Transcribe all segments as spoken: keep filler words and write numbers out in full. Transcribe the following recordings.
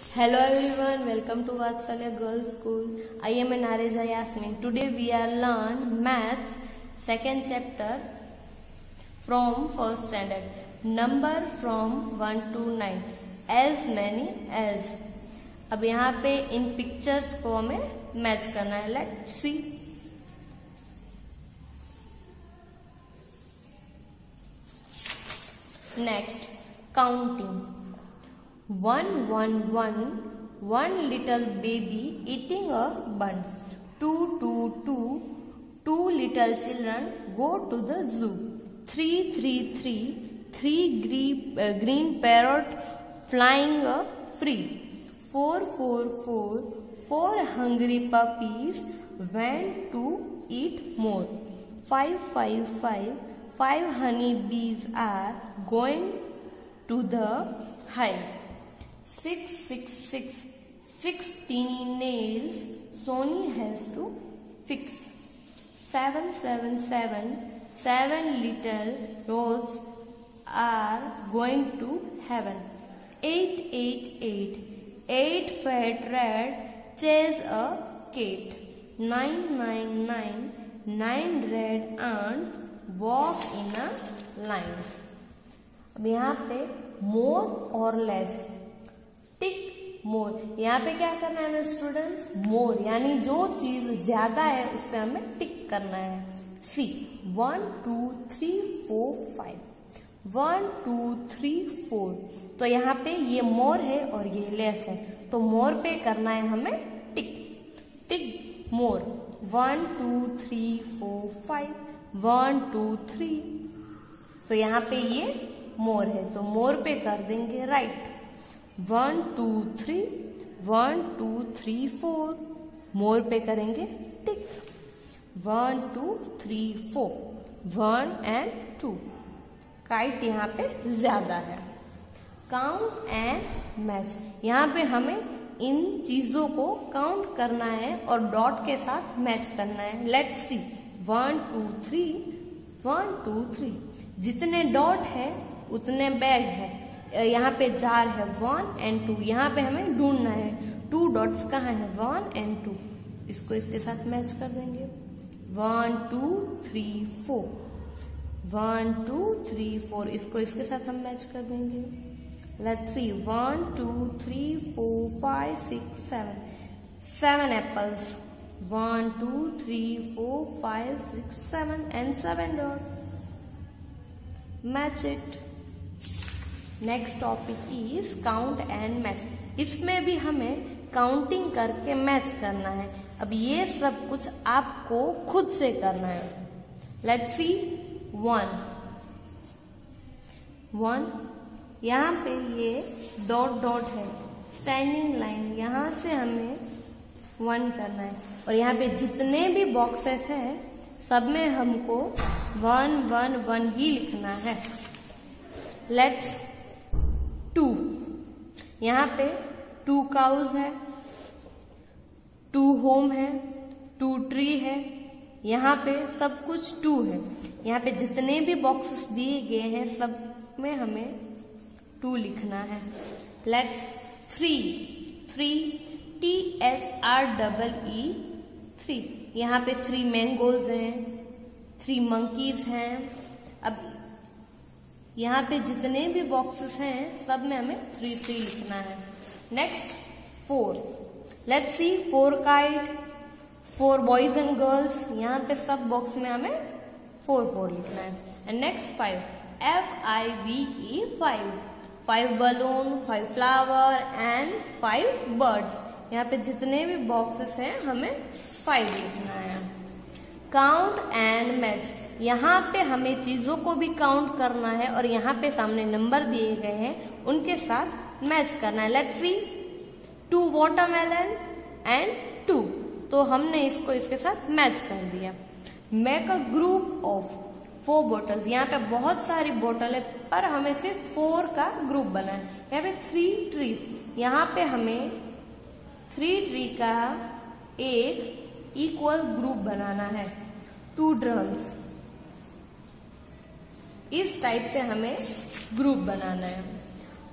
Hello everyone, welcome to Vatsalya Girls School. I am Nareja Yasmin. Today we are learn maths second chapter from first standard. Number from one to nine. As many as. अब यहाँ पे इन pictures को हमें match करना है. Let's see. Next, counting. One, one, one, one little baby eating a bun. Two, two, two, two little children go to the zoo. Three, three, three, three green, uh, green parrot flying uh, free. Four, four, four, four hungry puppies went to eat more. Five, five, five, five honey bees are going to the hive. Six, six, six, six teeny nails Sony has to fix. Seven, seven, seven, seven little roads are going to heaven. Eight, eight, eight, eight fat rat chase a cat. Nine, nine, nine, nine red ants walk in a line. अब यहाँ पे more और less. टिक मोर. यहाँ पे क्या करना है हमें स्टूडेंट्स? मोर, यानी जो चीज ज्यादा है उस पर हमें टिक करना है. C one two three four five, one two three four. तो यहाँ पे ये मोर है और ये लेस है, तो मोर पे करना है हमें tick. Tick more. One two three four five, one two three. तो यहाँ पे ये मोर है, तो मोर पे कर देंगे right. One two three, one two three four. More पे करेंगे tick. One two three four, one and two. Kite यहाँ पे ज्यादा है. Count and match. यहाँ पे हमें इन चीजों को काउंट करना है और डॉट के साथ मैच करना है. Let's see. One two three, one two three. जितने डॉट है उतने बैग है. यहाँ पे जार है वन एंड टू. यहाँ पे हमें ढूंढना है टू डॉट्स कहाँ है, वन एंड टू. इसको इसके साथ मैच कर देंगे. One two three four, one two three four. इसको इसके साथ हम मैच कर देंगे. Let's see. One two three four five six seven, seven apples. One two three four five six seven and seven dot. Match it. Next topic is count and match. इसमें भी हमें counting करके match करना है. अब ये सब कुछ आपको खुद से करना है. Let's see. One, one. यहाँ पे ये डॉट डॉट है, स्टैंडिंग लाइन. यहाँ से हमें वन करना है और यहाँ पे जितने भी बॉक्सेस हैं सब में हमको वन वन वन ही लिखना है. लेट्स. टू. यहाँ पे टू काउज है, टू होम है, टू ट्री है. यहाँ पे सब कुछ टू है. यहाँ पे जितने भी बॉक्सेस दिए गए हैं सब में हमें टू लिखना है. Let's. Three, three. T H R double E, three. यहाँ पे थ्री मैंगोज हैं, थ्री मंकीज हैं. अब यहाँ पे जितने भी बॉक्सेस हैं सब में हमें थ्री थ्री लिखना है. Next. Four. Let's see. Four kite, four boys and girls. यहाँ पे सब बॉक्स में हमें फोर फोर लिखना है. And next. Five. F I V E, five. Five balloon, five flower and five birds. यहाँ पे जितने भी बॉक्सेस हैं हमें फाइव लिखना है. Count and match. यहाँ पे हमें चीजों को भी काउंट करना है और यहाँ पे सामने नंबर दिए गए हैं उनके साथ मैच करना है. Let's see. Two watermelon and two. तो हमने इसको इसके साथ मैच कर दिया. Make a group of four bottles. यहाँ पे बहुत सारी बोतल है पर हमें सिर्फ फोर का ग्रुप बना है. यहाँ पे थ्री ट्रीज. यहाँ पे हमें थ्री ट्री का एक इक्वल ग्रुप बनाना है. To drums. इस टाइप से हमें ग्रुप बनाना है.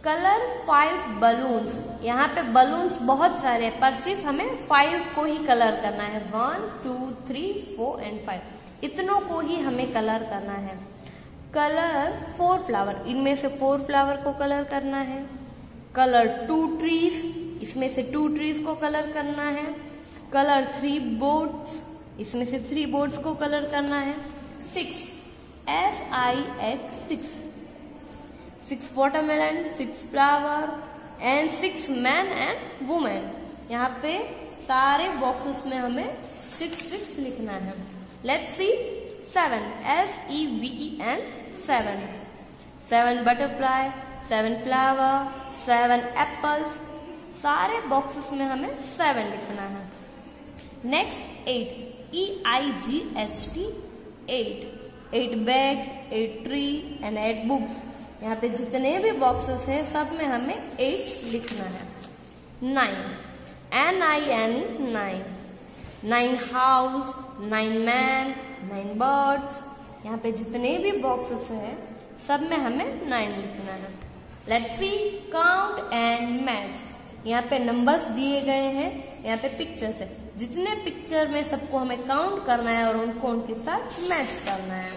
कलर फाइव बलून्स, यहाँ पे बलून्स बहुत सारे हैं पर सिर्फ हमें फाइव को ही कलर करना है। One two three four and five, इतनों को ही हमें कलर करना है। कलर फोर फ्लावर, इनमें से फोर फ्लावर को कलर करना है। कलर टू ट्रीज, इसमें से टू ट्रीज को कलर करना है। कलर थ्री बोर्ड्स, इसमें से थ्री बोर्ड्स को कलर करना है। Six, S I X, six six watermelon, six flower and six man and women. यहाँ पे सारे बॉक्सेस में हमें सिक्स सिक्स लिखना है। Let's see seven, S E V E N, seven seven butterfly, seven flower, seven apples, सारे boxes में हमें सेवन लिखना है। Next eight, E I G S T, eight eight bag, eight tree and eight books. यहाँ पे जितने भी boxes हैं सब में हमें एट लिखना है। Nine, N I N E, nine nine house, nine man, nine birds. यहाँ पे जितने भी बॉक्सेस हैं सब में हमें नाइन लिखना है। Let's see count and match. यहाँ पे नंबर्स दिए गए हैं, यहाँ पे पिक्चर्स है। जितने पिक्चर में सबको हमें काउंट करना है और उनको उनके साथ मैच करना है।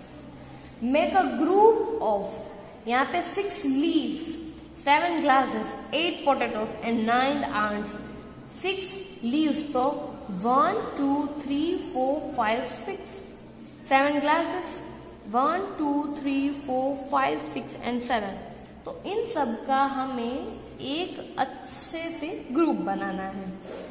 मेक अ ग्रुप ऑफ, यहाँ पे six leaves, seven glasses, eight potatoes and nine ants. Six leaves तो one two three four five six, seven glasses, one two three four five six and seven. तो इन सब का हमें एक अच्छे से ग्रुप बनाना है।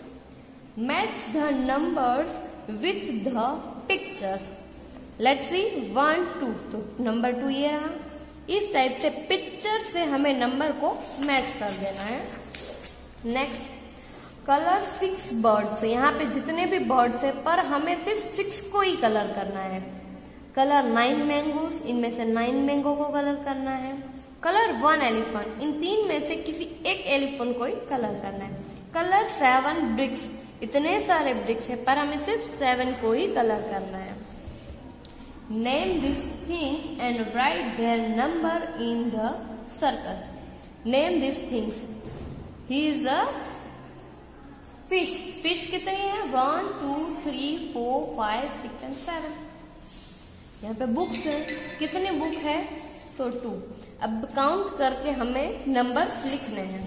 Match the numbers with the pictures. Let's see one two, तो नंबर टू ये रहा। इस टाइप से पिक्चर से हमें नंबर को मैच कर देना है। Next, colour six birds. यहाँ पे जितने भी बर्ड्स है पर हमें सिर्फ सिक्स को ही कलर करना है। कलर नाइन मैंगोस, इनमें से नाइन मैंगो को कलर करना है। कलर वन एलिफेंट, इन तीन में से किसी एक एलिफेंट को ही कलर करना है। कलर सेवन ब्रिक्स, इतने सारे ब्रिक्स है पर हमें सिर्फ सेवन को ही कलर करना है। Name these things and write their number in the circle. Name these things. He is a fish. Fish कितनी है? One, two, three, four, five, six and seven. यहाँ पे बुक्स है, कितने बुक है? तो टू। अब काउंट करके हमें नंबर लिखने हैं।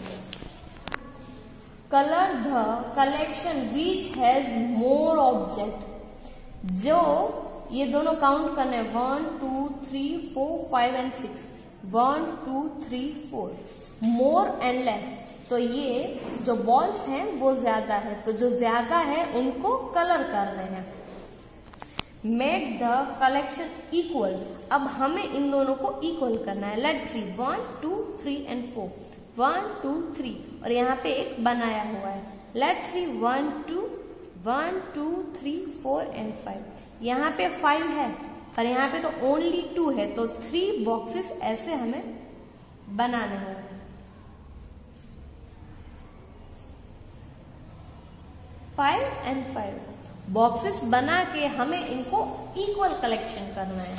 Color the collection which has more object. जो ये दोनों काउंट करने, one two three four five and six, one two three four. More and less, तो ये जो बॉल्स हैं वो ज्यादा है, तो जो ज्यादा है उनको कलर करने हैं। मेक द कलेक्शन इक्वल, अब हमें इन दोनों को इक्वल करना है। Let's see one two three and four, one two three, और यहाँ पे एक बनाया हुआ है। Let's see one two one two three four and five. यहाँ पे फाइव है पर यहाँ पे तो ओनली टू है, तो थ्री बॉक्सेस ऐसे हमें बनाने हैं। फाइव एंड फाइव बॉक्सेस बना के हमें इनको इक्वल कलेक्शन करना है।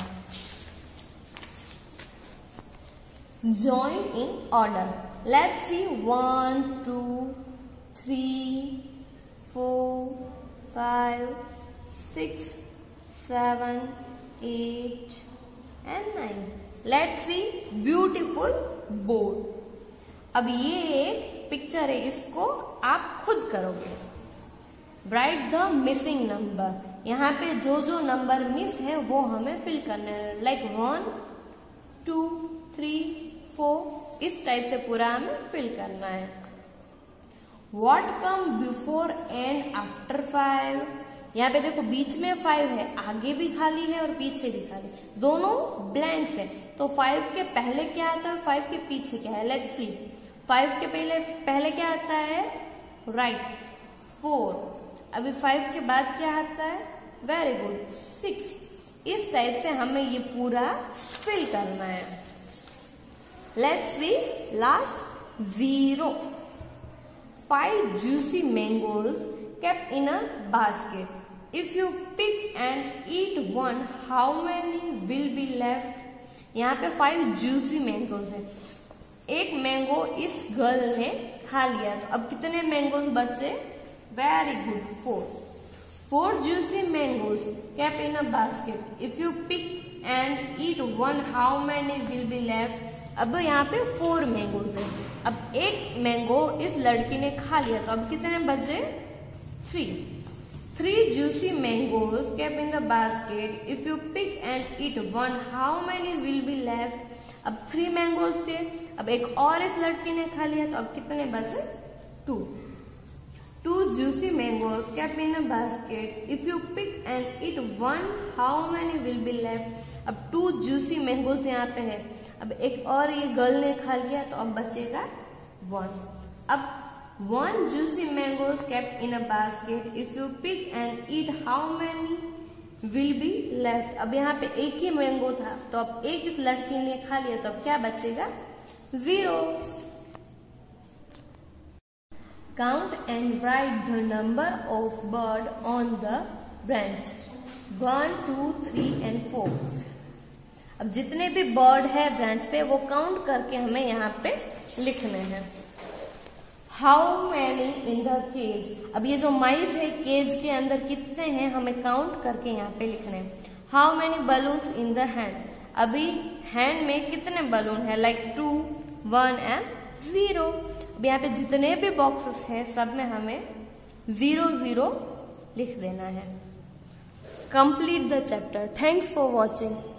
Join in order. Let's see one two three four five six seven eight and nine. Let's see beautiful board. अब ये एक पिक्चर है, इसको आप खुद करोगे। राइट द मिसिंग नंबर, यहाँ पे जो जो नंबर मिस है वो हमें फिल करना है। Like one two three four, इस टाइप से पूरा हमें फिल करना है। What come before and after five, यहाँ पे देखो बीच में फाइव है, आगे भी खाली है और पीछे भी खाली, दोनों ब्लैंक्स है। तो फाइव के पहले क्या आता है, फाइव के पीछे क्या है? लेट्स सी, फाइव के पहले पहले क्या आता है? Right, four. अभी फाइव के बाद क्या आता है? Very good, six. इस टाइप से हमें ये पूरा फिल करना है। Let's see last, zero. Five juicy mangoes kept in a basket. If you pick and eat one, how many will be left? यहाँ पे five juicy mangoes है, एक मैंगो इस गर्ल ने खा लिया, तो अब कितने मैंगोज बचे? Very good, four. Four juicy mangoes kept in a basket. If you pick and eat one, how many will be left? अब यहाँ पे फोर मैंगोज है। अब एक मैंगो इस लड़की ने खा लिया, तो अब कितने बचे? Three. Three juicy mangoes kept in the basket. If you pick and eat one, how many will be left? अब थ्री मैंगोज थे, अब एक और इस लड़की ने खा लिया, तो अब कितने बचे? Two. Two juicy mangoes kept in a basket. If you pick and eat one, how many will be left? अब two juicy mangoes यहाँ पे है, अब एक और ये गर्ल ने खा लिया, तो अब बचेगा one. अब one juicy mangoes kept in a basket. If you pick and eat, how many will be left? अब यहाँ पे एक ही मैंगो था, तो अब एक इस लड़की ने खा लिया, तो अब क्या बचेगा? Zero. Count and write the number of bird on the branch. One, two, three and four. अब जितने भी बर्ड है ब्रांच पे वो काउंट करके हमें यहाँ पे लिखने हैं। How many in the cage? अब ये जो माइस है केज के अंदर कितने हैं हमें काउंट करके यहाँ पे लिखने हैं। How many balloons in the hand? अभी हैंड में कितने बलून है? Like two, one and zero. अब यहाँ पे जितने भी बॉक्सेस हैं सब में हमें जीरो जीरो लिख देना है। Complete the chapter. Thanks for watching.